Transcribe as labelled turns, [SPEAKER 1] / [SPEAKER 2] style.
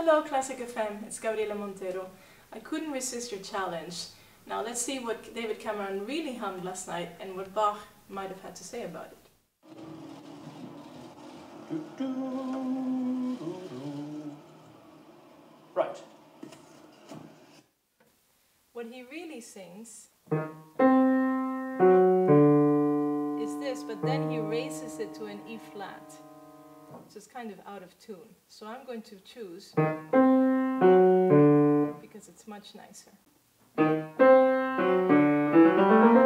[SPEAKER 1] Hello Classic FM, it's Gabriela Montero. I couldn't resist your challenge. Now let's see what David Cameron really hummed last night and what Bach might have had to say about it.
[SPEAKER 2] Right.
[SPEAKER 1] What he really sings is this, but then he raises it to an E flat. So it's kind of out of tune. So I'm going to choose, because it's much nicer.